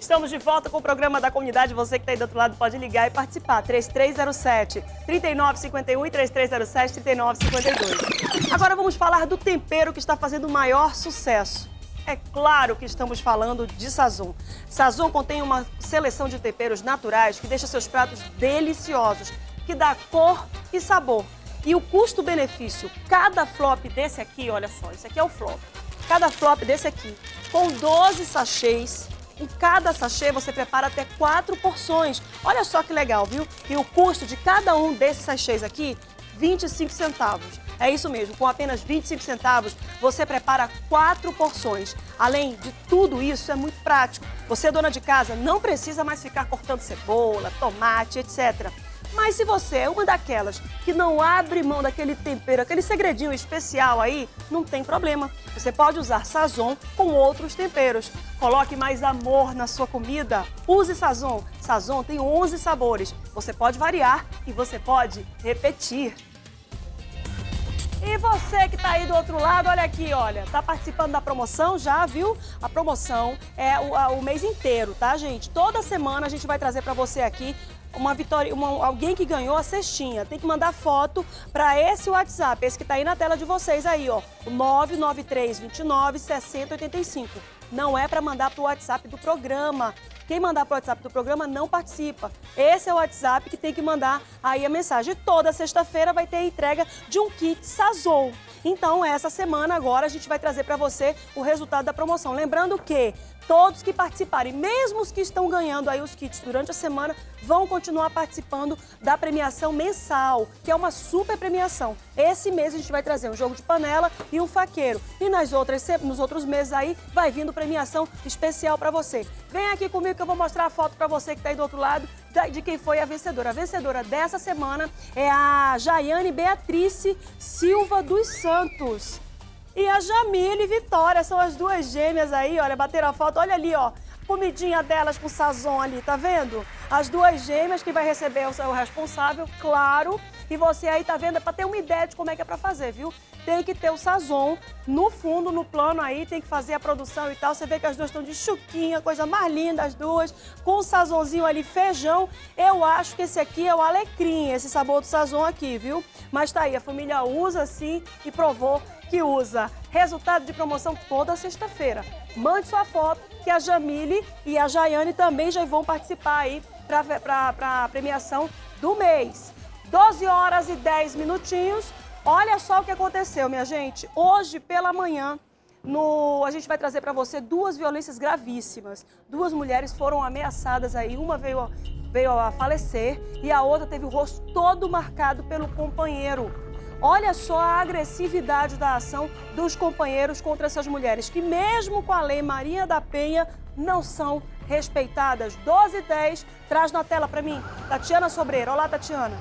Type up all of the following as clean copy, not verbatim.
Estamos de volta com o programa da comunidade. Você que está aí do outro lado pode ligar e participar. 3307-3951 e 3307-3952. Agora vamos falar do tempero que está fazendo o maior sucesso. É claro que estamos falando de Sazon. Sazon contém uma seleção de temperos naturais que deixa seus pratos deliciosos, que dá cor e sabor. E o custo-benefício, cada flop desse aqui, olha só, esse aqui é o flop. Cada flop desse aqui, com 12 sachês, em cada sachê você prepara até 4 porções. Olha só que legal, viu? E o custo de cada um desses sachês aqui, 25 centavos. É isso mesmo, com apenas 25 centavos você prepara 4 porções. Além de tudo isso, é muito prático. Você, dona de casa, não precisa mais ficar cortando cebola, tomate, etc. Mas se você é uma daquelas que não abre mão daquele tempero, aquele segredinho especial aí, não tem problema. Você pode usar Sazon com outros temperos. Coloque mais amor na sua comida. Use Sazon. Sazon tem 11 sabores. Você pode variar e você pode repetir. E você que tá aí do outro lado, olha aqui, olha, tá participando da promoção já, viu? A promoção é o mês inteiro, tá, gente? Toda semana a gente vai trazer pra você aqui uma vitória, alguém que ganhou a cestinha. Tem que mandar foto para esse WhatsApp, esse que tá aí na tela de vocês aí, ó, o 993296085. Não é para mandar pro WhatsApp do programa. Quem mandar pro WhatsApp do programa não participa. Esse é o WhatsApp que tem que mandar aí a mensagem. Toda sexta-feira vai ter a entrega de um kit Sazon. Então, essa semana agora a gente vai trazer para você o resultado da promoção. Lembrando que todos que participarem, mesmo os que estão ganhando aí os kits durante a semana, vão continuar participando da premiação mensal, que é uma super premiação. Esse mês a gente vai trazer um jogo de panela e um faqueiro. E nos outros meses aí vai vindo premiação especial para você. Vem aqui comigo que eu vou mostrar a foto para você que está aí do outro lado de quem foi a vencedora. A vencedora dessa semana é a Jaiane Beatrice Silva dos Santos. E a Jamile Vitória, são as duas gêmeas aí, olha, bateram a foto, olha ali, ó, comidinha delas com Sazon ali, tá vendo? As duas gêmeas que vai receber o responsável, claro, e você aí tá vendo, é pra ter uma ideia de como é que é pra fazer, viu? Tem que ter o Sazon no fundo, no plano aí, tem que fazer a produção e tal, você vê que as duas estão de chuquinha, coisa mais linda as duas, com o Sazonzinho ali, feijão, eu acho que esse aqui é o alecrim, esse sabor do Sazon aqui, viu? Mas tá aí, a família usa sim e provou que usa. Resultado de promoção toda sexta-feira. Mande sua foto que a Jamile e a Jaiane também já vão participar aí para a premiação do mês. 12 horas e 10 minutinhos. Olha só o que aconteceu, minha gente. Hoje pela manhã, a gente vai trazer para você duas violências gravíssimas. Duas mulheres foram ameaçadas aí, uma veio a falecer e a outra teve o rosto todo marcado pelo companheiro. Olha só a agressividade da ação dos companheiros contra essas mulheres, que mesmo com a Lei Maria da Penha, não são respeitadas. 12h10, traz na tela para mim, Tatiana Sobreira. Olá, Tatiana.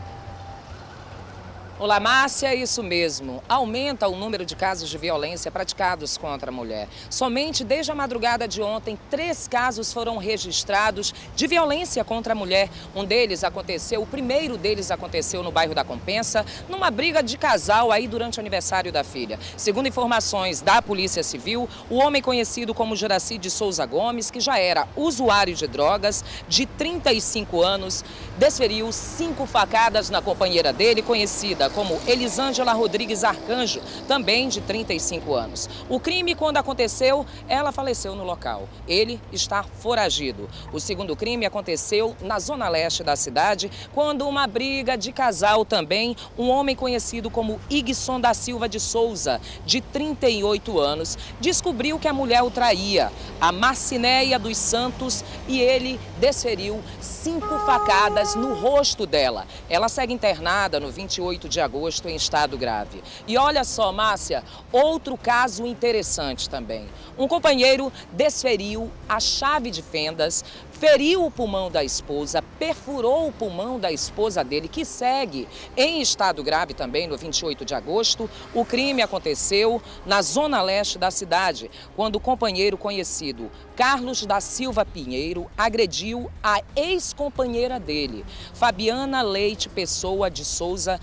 Olá, Márcia, isso mesmo. Aumenta o número de casos de violência praticados contra a mulher. Somente desde a madrugada de ontem, 3 casos foram registrados de violência contra a mulher. O primeiro deles aconteceu no bairro da Compensa, numa briga de casal aí durante o aniversário da filha. Segundo informações da Polícia Civil, o homem conhecido como Juraci de Souza Gomes, que já era usuário de drogas, de 35 anos, desferiu 5 facadas na companheira dele, conhecida como Elisângela Rodrigues Arcanjo, também de 35 anos. O crime, quando aconteceu, ela faleceu no local. Ele está foragido. O segundo crime aconteceu na zona leste da cidade, quando uma briga de casal também, um homem conhecido como Igson da Silva de Souza, de 38 anos, descobriu que a mulher o traía, a Marcinéia dos Santos, e ele desferiu 5 facadas no rosto dela. Ela segue internada no 28 de agosto em estado grave. E olha só, Márcia, outro caso interessante também. Um companheiro desferiu a chave de fendas, feriu o pulmão da esposa, perfurou o pulmão da esposa dele, que segue em estado grave também no 28 de agosto. O crime aconteceu na zona leste da cidade, quando o companheiro conhecido Carlos da Silva Pinheiro agrediu a ex-companheira dele, Fabiana Leite Pessoa de Souza, que foi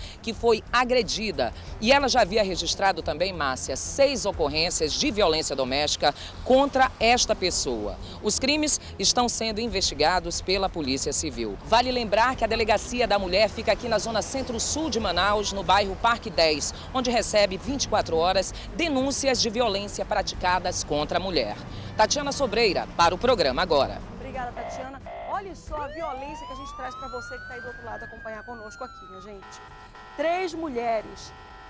foi agredida. E ela já havia registrado também, Márcia, 6 ocorrências de violência doméstica contra esta pessoa. Os crimes estão sendo investigados pela Polícia Civil. Vale lembrar que a Delegacia da Mulher fica aqui na zona centro-sul de Manaus, no bairro Parque 10, onde recebe 24 horas denúncias de violência praticadas contra a mulher. Tatiana Sobreira, para o programa Agora. Obrigada, Tatiana. Olha só a violência que a gente traz para você que está aí do outro lado acompanhar conosco aqui, minha gente. 3 mulheres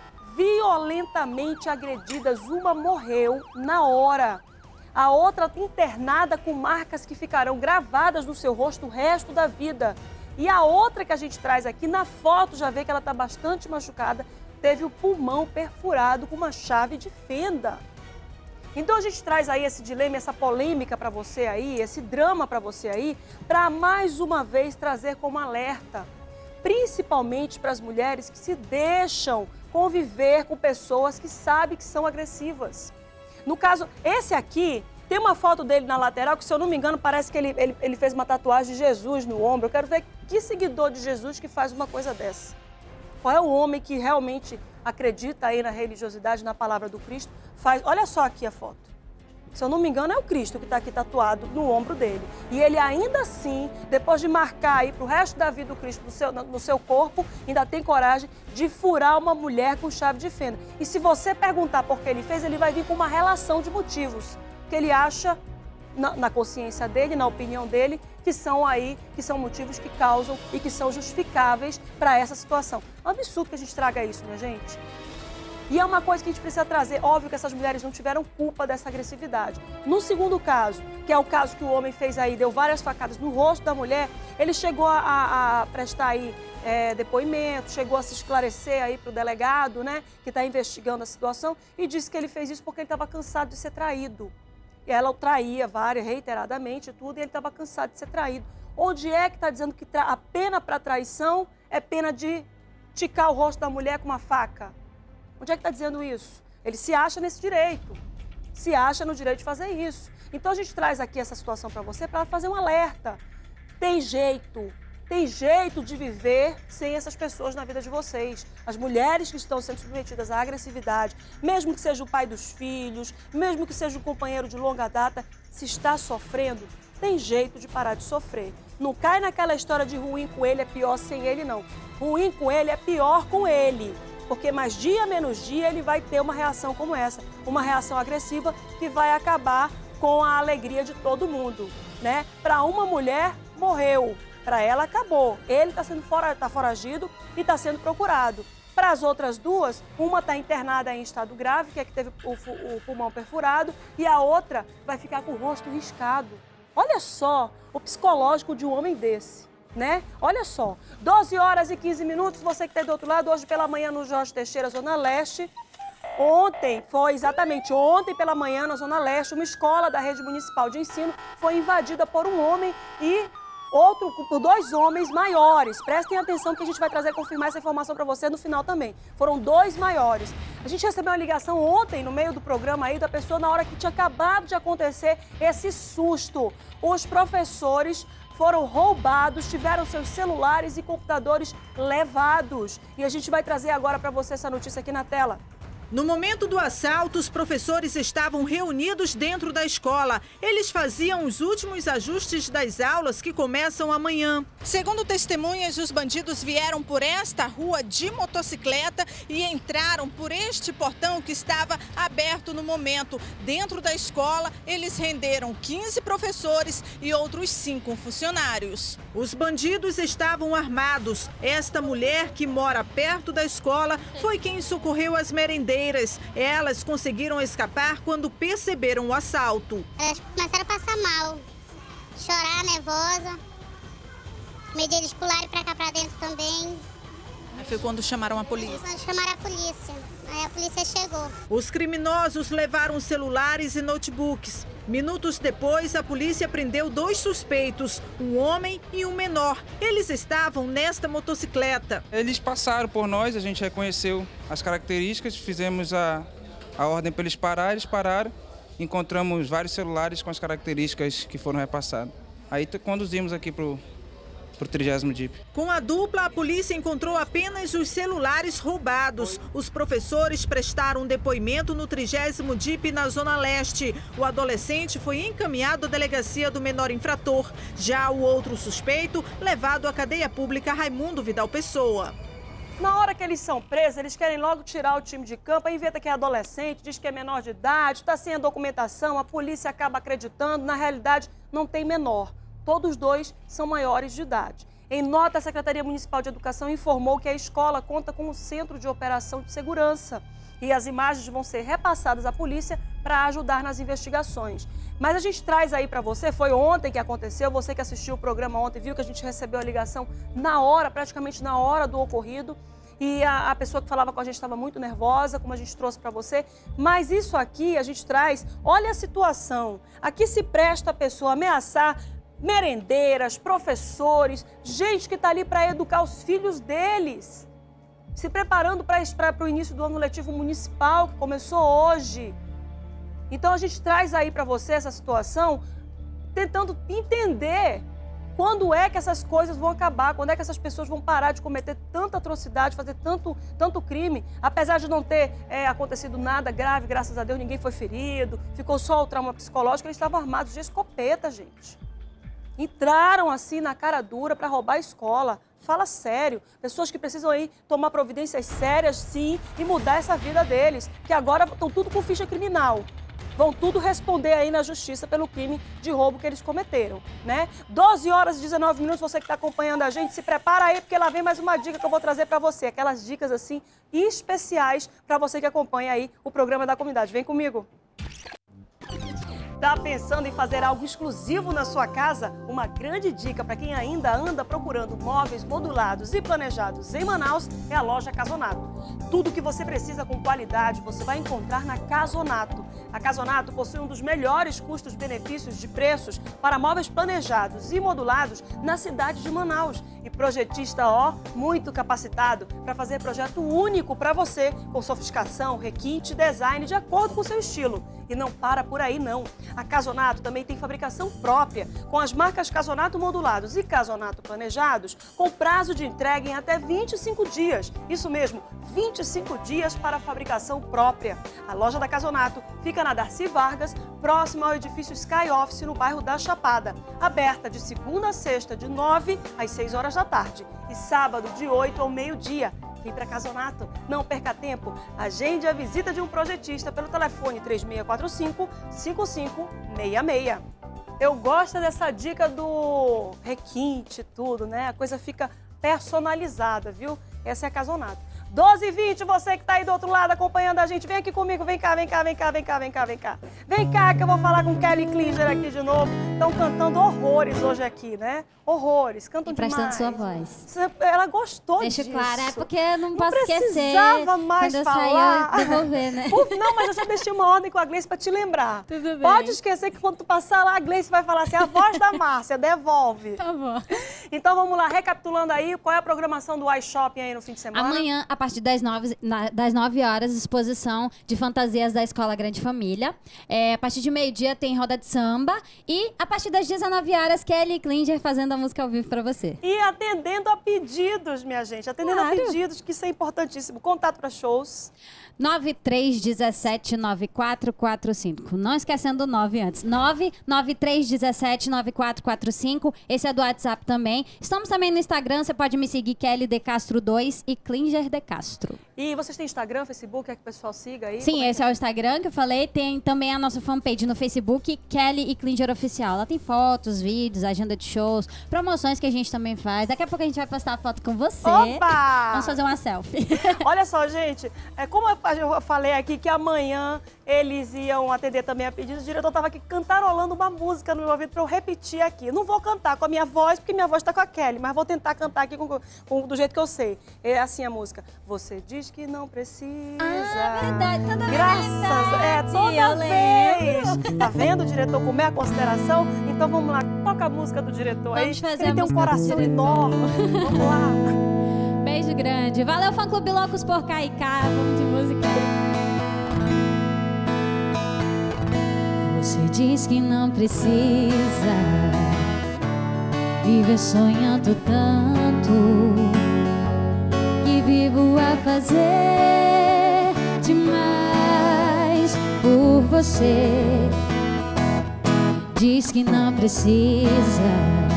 violentamente agredidas, uma morreu na hora. A outra internada com marcas que ficarão gravadas no seu rosto o resto da vida. E a outra que a gente traz aqui, na foto já vê que ela está bastante machucada, teve o pulmão perfurado com uma chave de fenda. Então a gente traz aí esse dilema, essa polêmica para você aí, esse drama para você aí, para mais uma vez trazer como alerta, principalmente para as mulheres que se deixam conviver com pessoas que sabem que são agressivas. No caso, esse aqui, tem uma foto dele na lateral que, se eu não me engano, parece que ele fez uma tatuagem de Jesus no ombro. Eu quero ver que seguidor de Jesus que faz uma coisa dessa. Qual é o homem que realmente acredita aí na religiosidade, na palavra do Cristo? Olha só aqui a foto. Se eu não me engano, é o Cristo que está aqui tatuado no ombro dele. E ele ainda assim, depois de marcar aí para o resto da vida o Cristo no seu corpo, ainda tem coragem de furar uma mulher com chave de fenda. E se você perguntar por que ele fez, ele vai vir com uma relação de motivos que ele acha, na consciência dele, na opinião dele, que são motivos que causam e que são justificáveis para essa situação. É um absurdo que a gente traga isso, minha gente. E é uma coisa que a gente precisa trazer. Óbvio que essas mulheres não tiveram culpa dessa agressividade. No segundo caso, que é o caso que o homem fez aí, deu várias facadas no rosto da mulher, ele chegou a prestar aí depoimento, chegou a se esclarecer aí para o delegado, né, que está investigando a situação, e disse que ele fez isso porque ele estava cansado de ser traído. E ela o traía reiteradamente e tudo, e ele estava cansado de ser traído. Onde é que está dizendo que a pena para traição é pena de ticar o rosto da mulher com uma faca? Onde é que está dizendo isso? Ele se acha nesse direito, se acha no direito de fazer isso. Então a gente traz aqui essa situação para você para fazer um alerta. Tem jeito de viver sem essas pessoas na vida de vocês. As mulheres que estão sendo submetidas à agressividade, mesmo que seja o pai dos filhos, mesmo que seja um companheiro de longa data, se está sofrendo, tem jeito de parar de sofrer. Não cai naquela história de ruim com ele é pior sem ele, não. Ruim com ele é pior com ele. Porque mais dia menos dia ele vai ter uma reação como essa, uma reação agressiva que vai acabar com a alegria de todo mundo, né? Para uma mulher, morreu. Para ela, acabou. Ele está foragido e está sendo procurado. Para as outras duas, uma está internada em estado grave, que é que teve o pulmão perfurado, e a outra vai ficar com o rosto riscado. Olha só o psicológico de um homem desse, né? Olha só, 12 horas e 15 minutos, você que está do outro lado, hoje pela manhã no Jorge Teixeira, Zona Leste. Ontem pela manhã, na Zona Leste, uma escola da rede municipal de ensino foi invadida por um homem e por 2 homens maiores. Prestem atenção que a gente vai confirmar essa informação para você no final também. Foram 2 maiores. A gente recebeu uma ligação ontem, no meio do programa aí, da pessoa na hora que tinha acabado de acontecer esse susto. Os professores foram roubados, tiveram seus celulares e computadores levados. E a gente vai trazer agora para você essa notícia aqui na tela. No momento do assalto, os professores estavam reunidos dentro da escola. Eles faziam os últimos ajustes das aulas que começam amanhã. Segundo testemunhas, os bandidos vieram por esta rua de motocicleta e entraram por este portão que estava aberto no momento. Dentro da escola, eles renderam 15 professores e outros 5 funcionários. Os bandidos estavam armados. Esta mulher, que mora perto da escola, foi quem socorreu as merendeiras. Elas conseguiram escapar quando perceberam o assalto. Elas começaram a passar mal, chorar, nervosa. Medo deles pularem pra cá pra dentro também. Aí foi quando chamaram a polícia. Quando chamaram a polícia. Aí a polícia chegou. Os criminosos levaram celulares e notebooks. Minutos depois, a polícia prendeu 2 suspeitos, um homem e um menor. Eles estavam nesta motocicleta. Eles passaram por nós, a gente reconheceu as características, fizemos a ordem para eles pararam, encontramos vários celulares com as características que foram repassadas. Aí conduzimos aqui para para o 30º DIP. Com a dupla, a polícia encontrou apenas os celulares roubados. Os professores prestaram depoimento no 30º DIP na Zona Leste. O adolescente foi encaminhado à delegacia do menor infrator. Já o outro suspeito, levado à cadeia pública Raimundo Vidal Pessoa. Na hora que eles são presos, eles querem logo tirar o time de campo, aí inventa que é adolescente, diz que é menor de idade, está sem a documentação, a polícia acaba acreditando, na realidade não tem menor. Todos dois são maiores de idade. Em nota, a Secretaria Municipal de Educação informou que a escola conta com um centro de operação de segurança e as imagens vão ser repassadas à polícia para ajudar nas investigações. Mas a gente traz aí para você, foi ontem que aconteceu, você que assistiu o programa ontem viu que a gente recebeu a ligação na hora, praticamente na hora do ocorrido. E a pessoa que falava com a gente estava muito nervosa, como a gente trouxe para você. Mas isso aqui a gente traz, olha a situação. Aqui se presta a pessoa ameaçar merendeiras, professores, gente que está ali para educar os filhos deles. Se preparando para o início do ano letivo municipal, que começou hoje. Então a gente traz aí para você essa situação, tentando entender quando é que essas coisas vão acabar, quando é que essas pessoas vão parar de cometer tanta atrocidade, fazer tanto crime, apesar de não ter acontecido nada grave, graças a Deus, ninguém foi ferido, ficou só o trauma psicológico, eles estavam armados de escopeta, gente. Entraram assim na cara dura para roubar a escola. Fala sério, pessoas que precisam aí tomar providências sérias, sim, e mudar essa vida deles, que agora estão tudo com ficha criminal. Vão tudo responder aí na justiça pelo crime de roubo que eles cometeram, né? 12 horas e 19 minutos, você que está acompanhando a gente, se prepara aí, porque lá vem mais uma dica que eu vou trazer para você. Aquelas dicas, assim, especiais para você que acompanha aí o programa da comunidade. Vem comigo. Tá pensando em fazer algo exclusivo na sua casa? Uma grande dica para quem ainda anda procurando móveis modulados e planejados em Manaus é a loja Casonato. Tudo que você precisa com qualidade você vai encontrar na Casonato. A Casonato possui um dos melhores custos-benefícios de preços para móveis planejados e modulados na cidade de Manaus. E projetista, muito capacitado para fazer projeto único para você, com sofisticação, requinte e design de acordo com o seu estilo. E não para por aí, não. A Casonato também tem fabricação própria, com as marcas Casonato modulados e Casonato planejados, com prazo de entrega em até 25 dias. Isso mesmo, 25 dias para a fabricação própria. A loja da Casonato fica na Darcy Vargas, próximo ao edifício Sky Office, no bairro da Chapada. Aberta de segunda a sexta, de 9 às 6 horas da tarde. E sábado, de 8 ao meio-dia. Vem para Casonato, não perca tempo. Agende a visita de um projetista pelo telefone 3645-5566. Eu gosto dessa dica do requinte, tudo, né? A coisa fica personalizada, viu? Essa é a Casonato. 12h20, você que está aí do outro lado acompanhando a gente, vem aqui comigo, vem cá, vem cá, vem cá, vem cá, vem cá, vem cá. Vem cá que eu vou falar com Kelly Klinger aqui de novo. Estão cantando horrores hoje aqui, né? Horrores, cantam demais. E prestando sua voz. Ela gostou disso. Deixa claro, é porque eu não posso esquecer. Não precisava mais quando falar. Eu devolver, né? Não, mas eu já deixei uma ordem com a Gleice para te lembrar. Tudo bem. Pode esquecer que quando tu passar lá, a Gleice vai falar assim, a voz da Márcia, devolve. Tá bom. Então vamos lá, recapitulando aí, qual é a programação do iShopping aí no fim de semana? Amanhã, a partir das 9 horas, exposição de fantasias da Escola Grande Família. A partir de meio-dia tem roda de samba. E a partir das 19 horas, Kelly Klinger fazendo a música ao vivo para você. E atendendo a pedidos, minha gente. Atendendo a pedidos, que isso é importantíssimo. Contato para shows. 93179445. Não esquecendo o 9 antes. 993179445. Esse é do WhatsApp também. Estamos também no Instagram. Você pode me seguir, Kelly de Castro 2 e Klinger de Castro. E vocês têm Instagram, Facebook, quer que o pessoal siga aí? Sim, esse é o Instagram que eu falei. Tem também a nossa fanpage no Facebook, Kelly e Klinger Oficial. Lá tem fotos, vídeos, agenda de shows, promoções que a gente também faz. Daqui a pouco a gente vai postar a foto com você. Opa! Vamos fazer uma selfie. Olha só, gente, como eu falei aqui que amanhã eles iam atender também a pedidos, o diretor estava aqui cantarolando uma música no meu ouvido para eu repetir aqui. Não vou cantar com a minha voz, porque minha voz está com a Kelly, mas vou tentar cantar aqui do jeito que eu sei. É assim a música. Você diz que não precisa. Ah, verdade, toda Graças, toda vez. Tá vendo o diretor como é a consideração? Então vamos lá, toca a música do diretor aí. Vamos fazer Ele a tem um música coração enorme. Vamos lá. Beijo grande. Valeu, Fã Clube Loucos por cá e cá. Vamos de música. Você diz que não precisa viver sonhando tanto, que vivo a fazer demais por você. Diz que não precisa,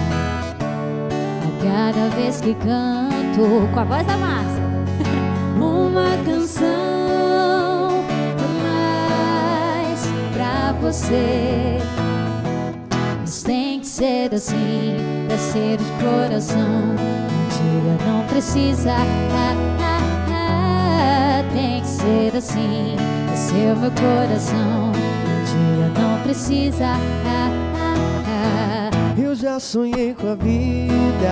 a cada vez que canto, com a voz da Márcia, uma canção mais pra você. Mas tem que ser assim, pra ser de coração. Um dia não precisa, tem que ser assim, pra ser o meu coração. Um dia não precisa, eu já sonhei com a vida,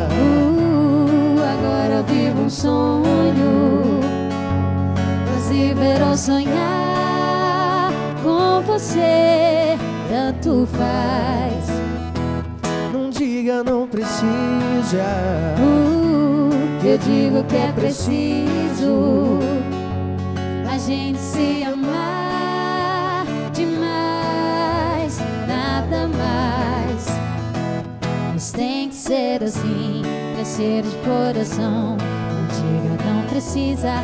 agora eu vivo um sonho. Mas viver ou sonhar com você tanto faz. não diga não precisa, Eu digo que é preciso a gente se amar demais, nada mais. Mas tem que ser assim, pra ser de coração. Não diga não precisa,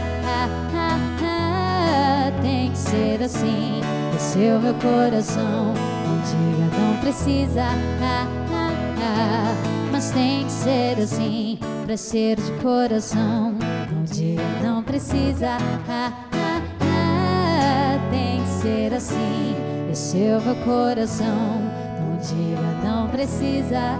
tem que ser assim, pra ser o meu coração. Não diga não precisa, mas tem que ser assim, pra ser de coração. Não diga não precisa, tem que ser assim, pra ser o meu coração. Não diga não precisa.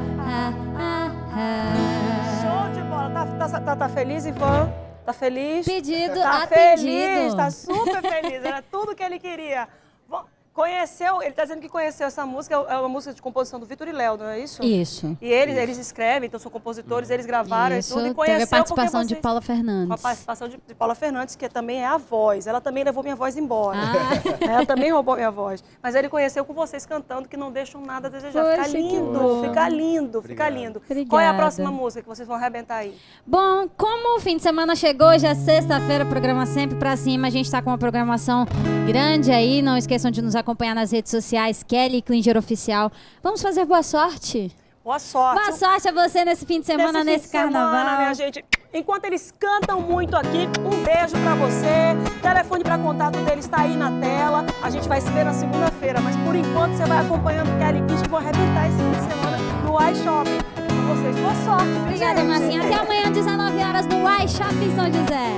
Show de bola. Tá feliz, Ivan? Tá feliz? Pedido tá atendido. Feliz, tá super feliz. Era tudo que ele queria. Conheceu, ele tá dizendo que conheceu essa música, é uma música de composição do Vitor e Léo, não é isso? Isso. E eles escrevem, então são compositores, eles gravaram Isso, e tudo. E conheceu teve a participação porque de Paula Fernandes. Com a participação de Paula Fernandes, que também é a voz. Ela também levou minha voz embora. Ah. Ela também roubou minha voz. Mas ele conheceu com vocês cantando, que não deixam nada a desejar. Poxa, Fica que lindo, bom. fica lindo, fica lindo. Obrigada. Qual é a próxima música que vocês vão arrebentar aí? Bom, como o fim de semana chegou, hoje é sexta-feira, programa sempre pra cima. A gente tá com uma programação grande aí. Não esqueçam de nos acompanhar nas redes sociais, Kelly Klinger Oficial. Vamos fazer boa sorte? Boa sorte. Boa sorte a você nesse fim de semana, nesse carnaval. Semana, minha gente. Enquanto eles cantam muito aqui, um beijo pra você. O telefone pra contato deles tá aí na tela. A gente vai se ver na segunda-feira, mas por enquanto você vai acompanhando o Kelly Klinger, que vou arrebentar esse fim de semana no iShopping. Com vocês, boa sorte. Obrigada, Marcinha. Até amanhã, 19 horas, no iShopping São José.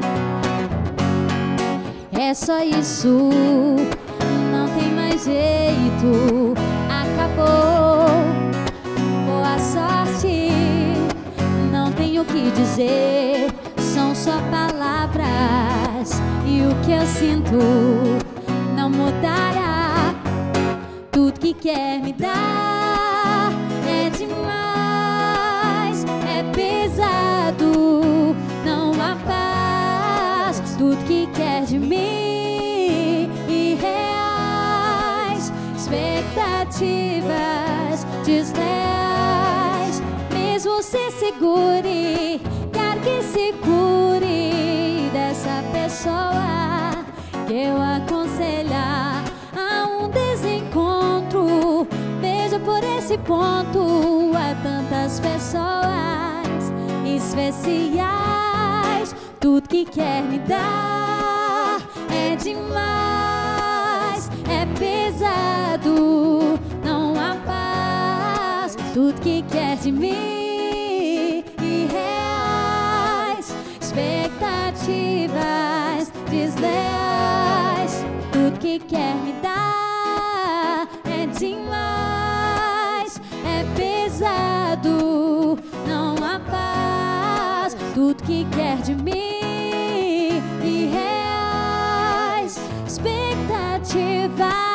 É só isso, não tem mais jeito, acabou. Boa sorte, não tenho o que dizer, são só palavras. E o que eu sinto não mudará. Tudo que quer me dar é demais, é pesado, não há paz. Tudo que quer de mim, irreais, expectativas desleais. Mesmo se segure, quer que se cure dessa pessoa que eu aconselhar a um desencontro. Veja por esse ponto, há tantas pessoas especiais. Tudo que quer me dar é demais, é pesado, não há paz. Tudo que quer de mim, irreais, expectativas desleais. Tudo que quer me dar é demais, é pesado, não há paz. Tudo que quer de mim, irreais, expectativas